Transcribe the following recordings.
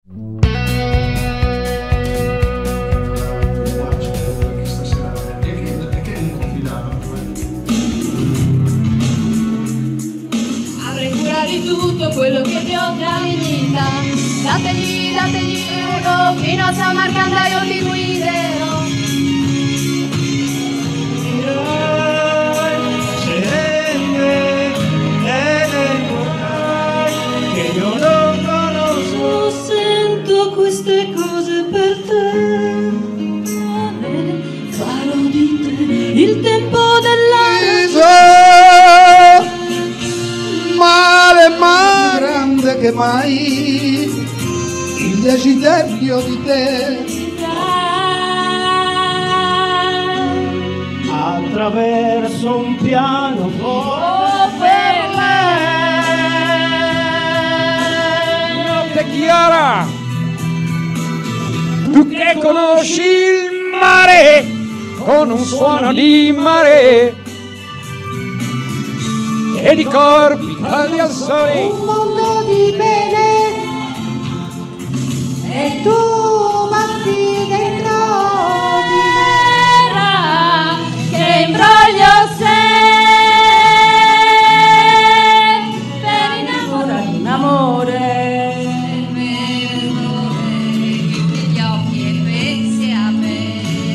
Avrei cura di tutto quello che ti ho tradita. Dategli uno fino a Samarcanda, io ti guiderò. Che io non conosco. Sento queste cose per te. Farò di te il tempo dell'anno. Mare più grande che mai, il desiderio di te. Attraverso un piano per lei. Notte chiara, tu che conosci il mare con un suono di mare e di corpi caldi al sole. Un mondo di bene e tu batti dentro di me. Che imbroglio sei per innamorare un amore. Chiudi gli occhi e pensi a me.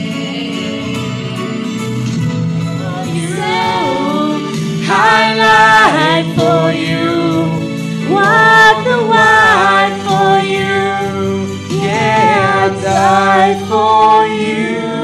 Highlight for you, walk the wide for you, yeah, I died for you.